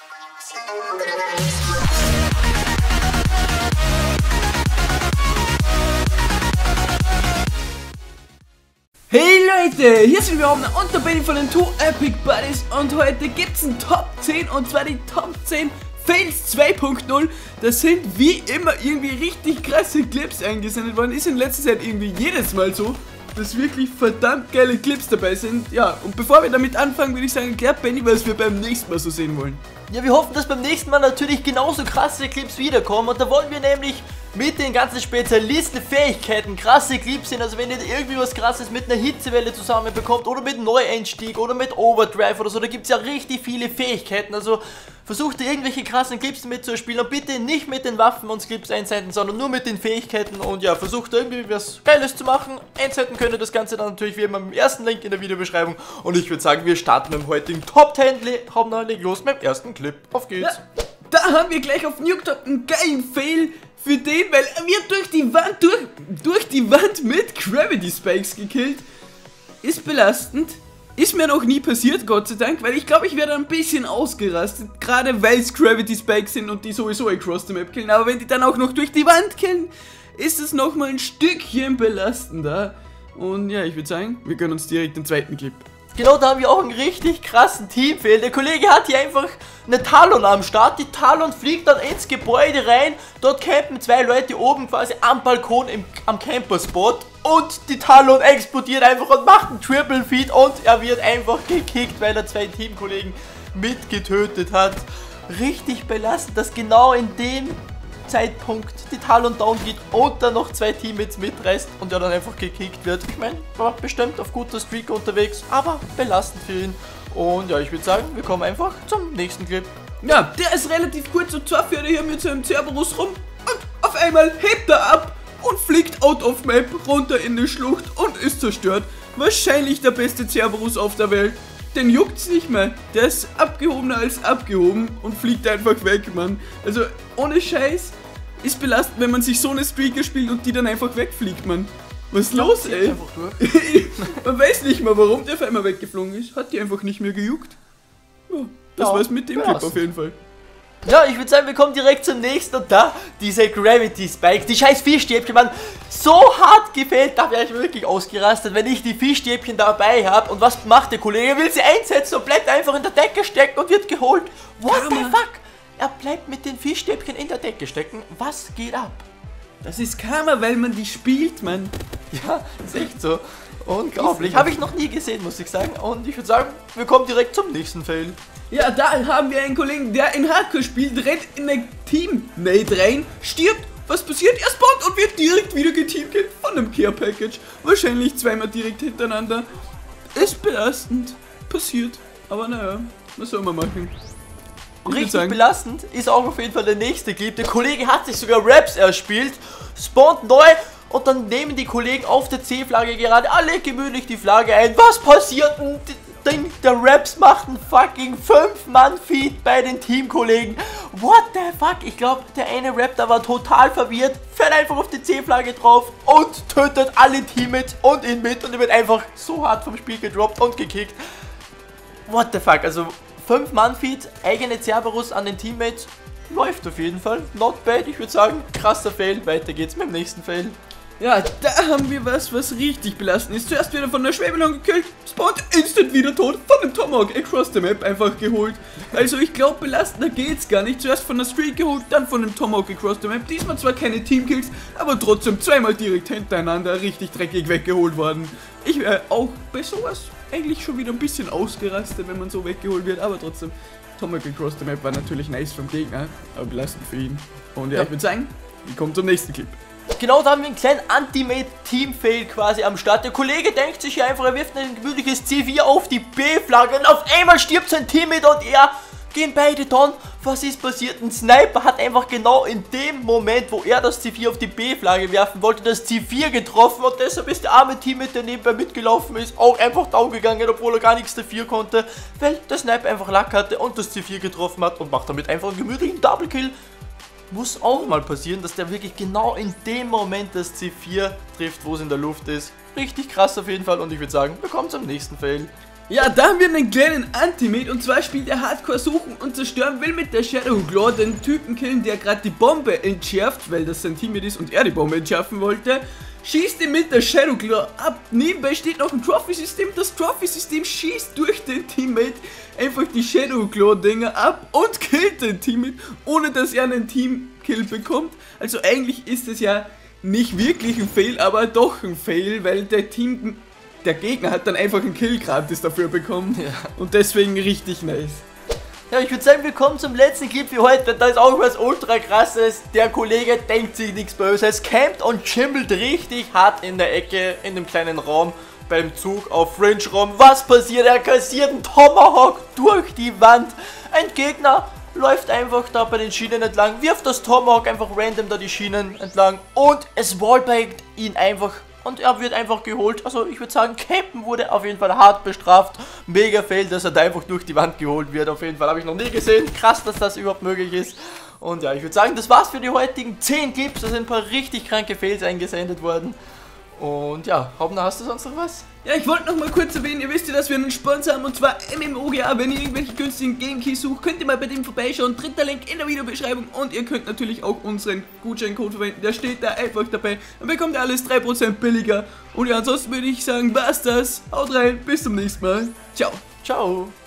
Hey Leute, hier sind wir oben und da bin ich von den 2 Epic Buddies und heute gibt's ein Top 10 und zwar die Top 10 Fails 2.0. Das sind wie immer irgendwie richtig krasse Clips eingesendet worden. Ist in letzter Zeit irgendwie jedes Mal so, dass wirklich verdammt geile Clips dabei sind. Ja, und bevor wir damit anfangen, würde ich sagen, erklärt Benny, was wir beim nächsten Mal so sehen wollen. Ja, wir hoffen, dass beim nächsten Mal natürlich genauso krasse Clips wiederkommen. Und da wollen wir nämlich mit den ganzen Spezialisten-Fähigkeiten krasse Clips sehen. Also wenn ihr irgendwie was krasses mit einer Hitzewelle zusammenbekommt oder mit Neueinstieg oder mit Overdrive oder so, da gibt es ja richtig viele Fähigkeiten. Also versucht ihr irgendwelche krassen Clips mitzuspielen und bitte nicht mit den Waffen und Clips einsenden, sondern nur mit den Fähigkeiten. Und ja, versucht irgendwie was Geiles zu machen. Einsenden könnt ihr das Ganze dann natürlich wie immer im ersten Link in der Videobeschreibung. Und ich würde sagen, wir starten mit dem heutigen Top 10. Hauptsächlich los mit dem ersten Clip. Auf geht's. Ja, da haben wir gleich auf Nuketop einen geilen Fail für den, weil er wird durch die Wand mit Gravity Spikes gekillt. Ist belastend. Ist mir noch nie passiert, Gott sei Dank, weil ich glaube, ich werde ein bisschen ausgerastet, gerade weil es Gravity Spikes sind und die sowieso across the map killen. Aber wenn die dann auch noch durch die Wand killen, ist es nochmal ein Stückchen belastender. Und ja, ich würde sagen, wir gönnen uns direkt den zweiten Clip. Genau, da haben wir auch einen richtig krassen Teamfail. Der Kollege hat hier einfach eine Talon am Start. Die Talon fliegt dann ins Gebäude rein. Dort campen 2 Leute oben quasi am Balkon am Camper-Spot. Und die Talon explodiert einfach und macht einen Triple Feed. Und er wird einfach gekickt, weil er 2 Teamkollegen mitgetötet hat. Richtig belastend, dass genau in dem Zeitpunkt die Talon down geht und dann noch 2 Teammates mitreißt und er dann einfach gekickt wird. Ich meine, war bestimmt auf guter Streak unterwegs, aber belastend für ihn. Und ja, ich würde sagen, wir kommen einfach zum nächsten Clip. Ja, der ist relativ kurz und zwar fährt er hier mit seinem Cerberus rum und auf einmal hebt er ab und fliegt out of map runter in die Schlucht und ist zerstört. Wahrscheinlich der beste Cerberus auf der Welt. Den juckt's nicht mehr. Der ist abgehobener als abgehoben und fliegt einfach weg, Mann. Also ohne Scheiß ist belastend, wenn man sich so eine Streaker spielt und die dann einfach wegfliegt, Mann. Was ist los, ey? Man weiß nicht mal, warum der auf einmal weggeflogen ist. Hat die einfach nicht mehr gejuckt. Ja, das war's mit dem Clip auf jeden Fall. Ja, ich würde sagen, wir kommen direkt zum nächsten und da diese Gravity Spikes, die scheiß Fischstäbchen, man, so hart gefehlt, da wäre ich wirklich ausgerastet, wenn ich die Fischstäbchen dabei habe. Und was macht der Kollege? Er will sie einsetzen und bleibt einfach in der Decke stecken und wird geholt. What the fuck? Er bleibt mit den Fischstäbchen in der Decke stecken. Was geht ab? Das ist Karma, weil man die spielt, Mann. Ja, ist echt so. Unglaublich. Habe ich noch nie gesehen, muss ich sagen. Und ich würde sagen, wir kommen direkt zum nächsten Fail. Ja, da haben wir einen Kollegen, der in Hardcore spielt, rennt in eine Teammate rein, stirbt. Was passiert? Er spawnt und wird direkt wieder geteamkillt von einem Care Package. Wahrscheinlich zweimal direkt hintereinander. Ist belastend. Passiert. Aber naja, was soll man machen? Richtig belastend ist auch auf jeden Fall der nächste Clip. Der Kollege hat sich sogar Raps erspielt, spawnt neu und dann nehmen die Kollegen auf der C-Flagge gerade alle gemütlich die Flagge ein. Was passiert denn? Der Raps macht einen fucking 5-Mann-Feed bei den Teamkollegen. What the fuck? Ich glaube, der eine Raptor war total verwirrt, fährt einfach auf die C-Flagge drauf und tötet alle Teammates und ihn mit. Und er wird einfach so hart vom Spiel gedroppt und gekickt. What the fuck? Also 5-Mann-Feed, eigene Cerberus an den Teammates. Läuft auf jeden Fall. Not bad, ich würde sagen, krasser Fail. Weiter geht's mit dem nächsten Fail. Ja, da haben wir was richtig belastend ist. Zuerst wieder von der Schwebelung gekillt, spawnt instant wieder tot, von dem Tomahawk across the map einfach geholt. Also ich glaube, belastender geht's gar nicht. Zuerst von der Streak geholt, dann von dem Tomahawk across the map. Diesmal zwar keine Teamkills, aber trotzdem zweimal direkt hintereinander richtig dreckig weggeholt worden. Ich wäre auch bei sowas eigentlich schon wieder ein bisschen ausgerastet, wenn man so weggeholt wird, aber trotzdem, Tomahawk across the map war natürlich nice vom Gegner, aber belastend für ihn. Und ja, ich würde sagen, wir kommen zum nächsten Clip. Genau, da haben wir einen kleinen Anti-Mate-Team-Fail quasi am Start. Der Kollege denkt sich hier einfach, er wirft ein gemütliches C4 auf die B-Flagge und auf einmal stirbt sein Teammate und er gehen beide down. Was ist passiert? Ein Sniper hat einfach genau in dem Moment, wo er das C4 auf die B-Flagge werfen wollte, das C4 getroffen und deshalb ist der arme Teammate, der nebenbei mitgelaufen ist, auch einfach down gegangen, obwohl er gar nichts dafür konnte, weil der Sniper einfach Lack hatte und das C4 getroffen hat und macht damit einfach einen gemütlichen Double-Kill. Muss auch mal passieren, dass der wirklich genau in dem Moment das C4 trifft, wo es in der Luft ist. Richtig krass auf jeden Fall und ich würde sagen, wir kommen zum nächsten Fail. Ja, da haben wir einen kleinen Anti-Mate und zwar spielt er Hardcore suchen und zerstören, will mit der Shadow Claw den Typen killen, der gerade die Bombe entschärft, weil das sein Teammate ist und er die Bombe entschärfen wollte. Schießt ihn mit der Shadow Claw ab. Nebenbei steht noch ein Trophy-System. Das Trophy-System schießt durch den Teammate einfach die Shadow Claw-Dinger ab und killt den Teammate, ohne dass er einen Team-Kill bekommt. Also eigentlich ist es ja nicht wirklich ein Fail, aber doch ein Fail, weil der Gegner hat dann einfach einen Kill gratis dafür bekommen. Ja. Und deswegen richtig nice. Ja, ich würde sagen, wir kommen zum letzten Clip für heute. Da ist auch was ultra krasses. Der Kollege denkt sich nichts Böses, campt und chimbelt richtig hart in der Ecke, in dem kleinen Raum beim Zug auf Fringe Raum. Was passiert? Er kassiert einen Tomahawk durch die Wand. Ein Gegner läuft einfach da bei den Schienen entlang, wirft das Tomahawk einfach random da die Schienen entlang und es wallbait ihn einfach. Und er wird einfach geholt. Also ich würde sagen, Captain wurde auf jeden Fall hart bestraft. Mega fail, dass er da einfach durch die Wand geholt wird. Auf jeden Fall habe ich noch nie gesehen. Krass, dass das überhaupt möglich ist. Und ja, ich würde sagen, das war's für die heutigen 10 Clips. Da sind ein paar richtig kranke Fails eingesendet worden. Und ja, Hauptner, hast du sonst noch was? Ja, ich wollte noch mal kurz erwähnen, ihr wisst ja, dass wir einen Sponsor haben und zwar MMOGA. Wenn ihr irgendwelche günstigen Game Keys sucht, könnt ihr mal bei dem vorbeischauen. Dritter Link in der Videobeschreibung und ihr könnt natürlich auch unseren Gutscheincode verwenden. Der steht da einfach dabei. Dann bekommt ihr alles 3% billiger. Und ja, ansonsten würde ich sagen, war's das. Haut rein, bis zum nächsten Mal. Ciao. Ciao.